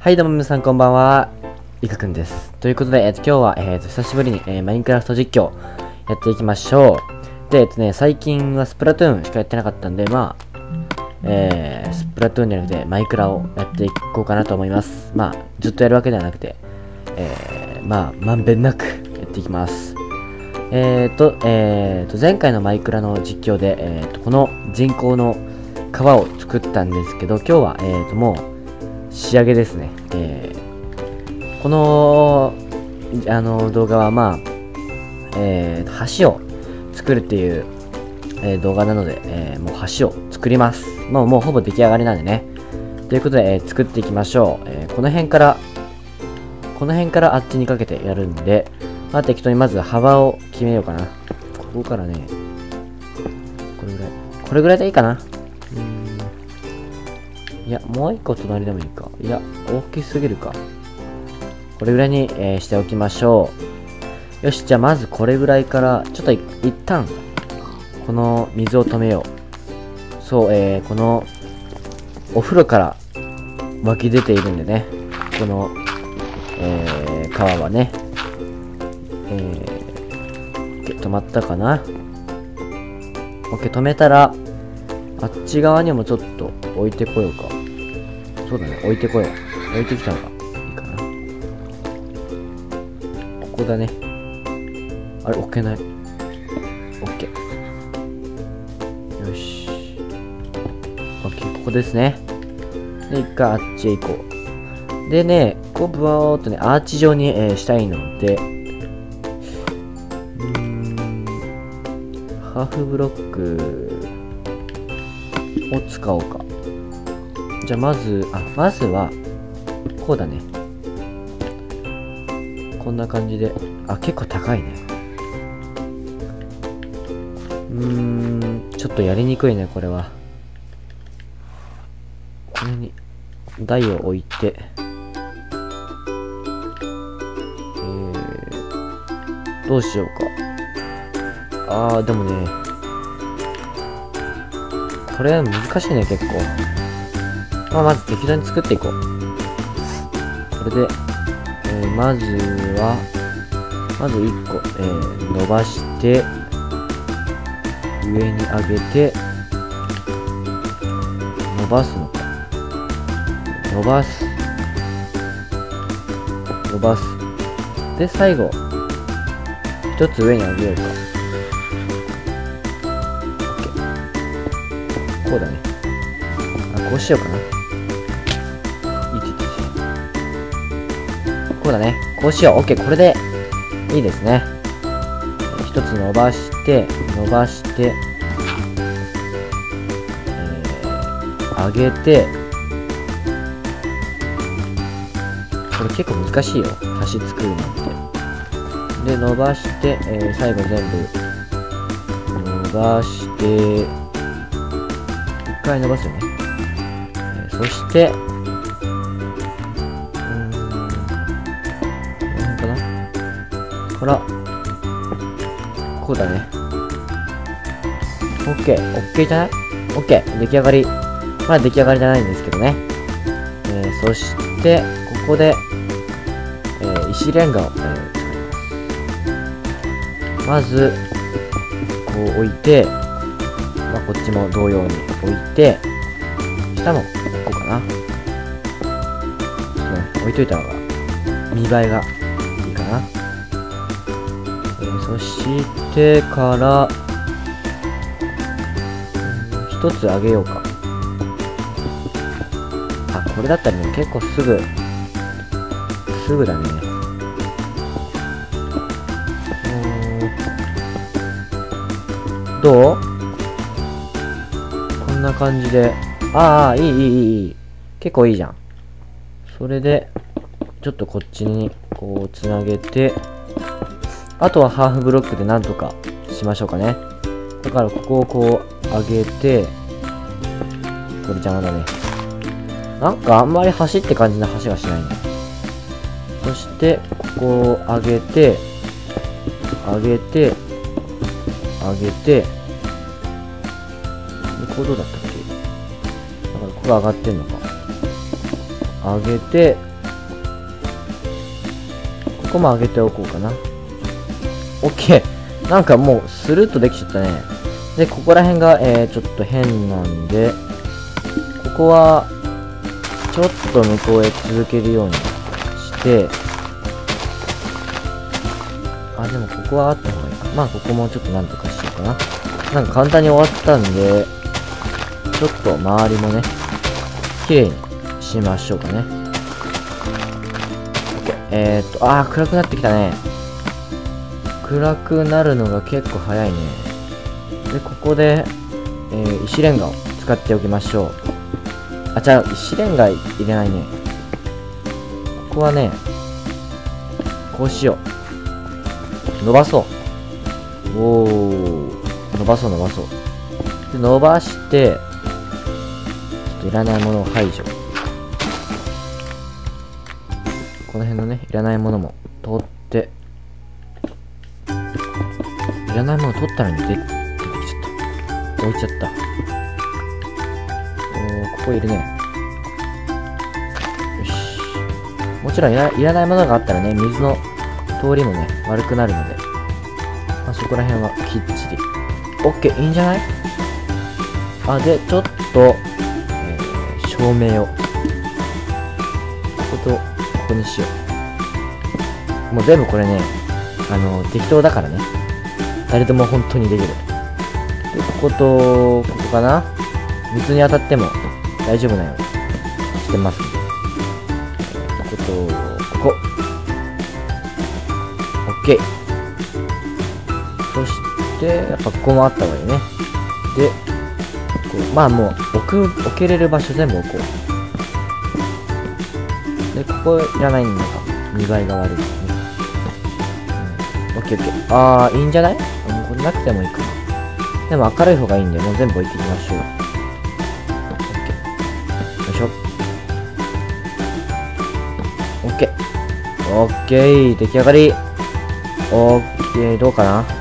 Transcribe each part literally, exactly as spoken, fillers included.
はいどうも皆さんこんばんは、いかくんです。ということで、えっと、今日は、えっと、久しぶりに、えー、マインクラフト実況やっていきましょう。で、えっとね、最近はスプラトゥーンしかやってなかったんで、まあ、えー、スプラトゥーンじゃなくてマイクラをやっていこうかなと思います。まあ、ずっとやるわけではなくて、えー、まあ、まんべんなくやっていきます。えーと、えーと、前回のマイクラの実況で、えーと、この人工の川を作ったんですけど、今日は、えーと、もう、仕上げですね。えー、このあの動画はまあ、えー、橋を作るっていう、えー、動画なので、えー、もう橋を作ります。もうもうほぼ出来上がりなんでね。ということで、えー、作っていきましょう。えー、この辺からこの辺からあっちにかけてやるんで、まあ、適当にまず幅を決めようかな。ここからね、これぐらいこれぐらいでいいかな。いや、もう一個隣でもいいか。いや、大きすぎるか。これぐらいに、えー、しておきましょう。よし、じゃあまずこれぐらいから、ちょっと一旦、この水を止めよう。そう、えー、この、お風呂から湧き出ているんでね。この、えー、川はね。えー、止まったかな。OK、止めたら、あっち側にもちょっと置いてこようか。そうだね、置いてこよう。置いてきたのがいいかな。ここだね。あれ、置けない。OK。よし。OK、ここですね。で、一回あっちへ行こう。でね、こう、ブワーっとね、アーチ状に、えー、したいので、うーん、ハーフブロック、を使おうか。じゃあまず、あ、まずは、こうだね。こんな感じで。あ、結構高いね。うーん、ちょっとやりにくいね、これは。これに、台を置いて、えー、どうしようか。あー、でもね、これ難しいね、結構。まあ、まず適当に作っていこう。これで、えー、まずは、まずいっこ、えー、伸ばして、上に上げて、伸ばすのか。伸ばす。伸ばす。で、最後、一つ上に上げようか。こうだね。あ、こうしようかな。いちいちいち。こうだね。こうしよう。OK。これで、いいですね。一つ伸ばして、伸ばして、えー、上げて、これ結構難しいよ。橋作るなんて。で、伸ばして、えー、最後全部、伸ばして、一回伸ばすよね。えー、そして、うーん、この辺かなから、こうだね。OK。OK じゃない ?OK。出来上がり。まだ出来上がりじゃないんですけどね。えー、そして、ここで、えー、石レンガを、えー、使います。まず、こう置いて、まあ、こっちも同様に置いて、下も置こうかな。ちょっとね、置いといた方が見栄えがいいかな。えー、そしてから一つあげようか。あ、これだったらね、結構すぐすぐだね。どう？こんな感じで。ああ、いい、いい、いい、いい。結構いいじゃん。それで、ちょっとこっちに、こう、つなげて、あとはハーフブロックでなんとかしましょうかね。だから、ここをこう、上げて、これ邪魔だね。なんか、あんまり橋って感じの橋がしないね。そして、ここを上げて、上げて、上げて、ここどうだったっけ？だからここが上がってんのか。上げて、 こも上げておこうかな。オッケー。なんかもうスルッとできちゃったね。で、ここら辺が、えー、ちょっと変なんで、ここはちょっと向こうへ続けるようにして、あ、でもここはあった方がいいか。まあここもちょっとなんとかしようかな。なんか簡単に終わったんで、ちょっと周りもね、綺麗にしましょうかね。OK。えーっと、あー、暗くなってきたね。暗くなるのが結構早いね。で、ここで、えー、石レンガを使っておきましょう。あ、じゃあ、石レンガ入れないね。ここはね、こうしよう。伸ばそう。おー。伸ばそう伸ばそう。で、伸ばして、ちょっといらないものを排除。この辺のね、いらないものも取って、いらないもの取ったのに出てきちゃった。置いちゃった。おー、ここいるね。よし。もちろんいら、いらないものがあったらね、水の通りもね、悪くなるので、まあ、そこら辺はきっちり。オッケー、いいんじゃない？あ、で、ちょっと、えー、照明を。ここと、ここにしよう。もう全部これね、あの、適当だからね。誰でも本当にできる。で、ここと、ここかな？水に当たっても大丈夫なようにしてますんで。ここと、ここ。オッケー。そして、やっぱここもあった方がいいね。で、こうまあもう、置く、置けれる場所全部置こう。で、ここいらないんだか。見栄えが悪いですね。うん、オッケーオッケー。あー、いいんじゃない？もうこれなくてもいいかな。でも明るい方がいいんで、もう全部置いていきましょう。オッケー。よいしょ。オッケー。オッケー。出来上がり。オッケー。どうかな？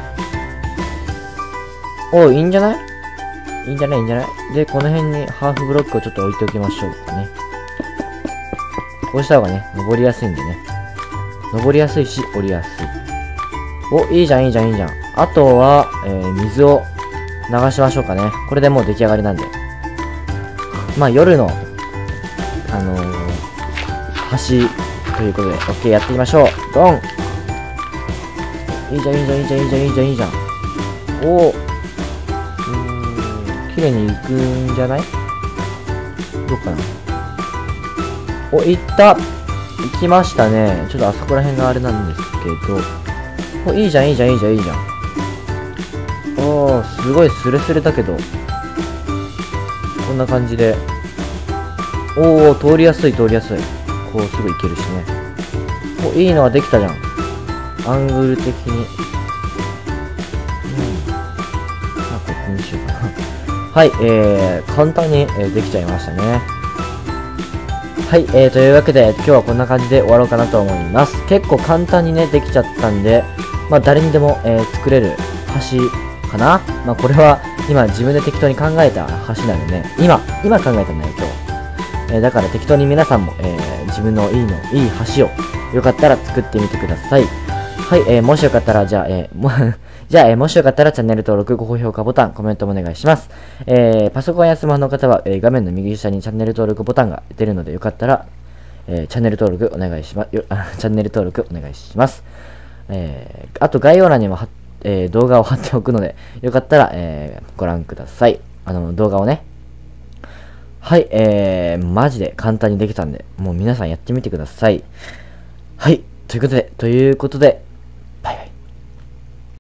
おー、いいんじゃない？いいんじゃないいいんじゃないで、この辺にハーフブロックをちょっと置いておきましょうかね。こうした方がね、登りやすいんでね。登りやすいし、降りやすい。お、いいじゃん、いいじゃん、いいじゃん。あとは、えー、水を流しましょうかね。これでもう出来上がりなんで。まあ、夜の、あのー、橋ということで、OK、やっていきましょう。ドン！いいじゃん、いいじゃん、いいじゃん、いいじゃん、いいじゃん、いいじゃん。おー。綺麗にいくんじゃない？どうかな？お、いった行きましたね。ちょっとあそこら辺があれなんですけど。お、いいじゃん、いいじゃん、いいじゃん、いいじゃん。おー、すごいスレスレだけど。こんな感じで。おー、通りやすい、通りやすい。こう、すぐ行けるしね。お、いいのができたじゃん。アングル的に。うん。まあ、ここにしようかな。はい、えー、簡単に、えー、できちゃいましたね。はい、えー、というわけで、今日はこんな感じで終わろうかなと思います。結構簡単にね、できちゃったんで、まあ、誰にでも、えー、作れる橋かな。まあ、これは、今、自分で適当に考えた橋なので、ね、今、今考えたんだよ、今日。えー、だから適当に皆さんも、えー、自分のいいの、いい橋を、よかったら作ってみてください。はい、えー、もしよかったら、じゃあ、えー、もじゃあ、えー、もしよかったらチャンネル登録、高評価ボタン、コメントもお願いします。えー、パソコンやスマホの方は、えー、画面の右下にチャンネル登録ボタンが出るので、よかったら、えー、チャンネル登録お願いします。チャンネル登録お願いします。えー、あと概要欄にもは、えー、動画を貼っておくので、よかったら、えー、ご覧ください。あの、動画をね。はい、えー、マジで簡単にできたんで、もう皆さんやってみてください。はい、ということで、ということで、